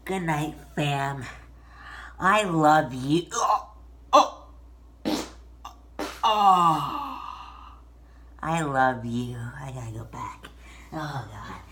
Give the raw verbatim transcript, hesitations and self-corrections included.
Good night, fam. I love you. Oh, oh, oh. I love you. I gotta go back. Oh, God.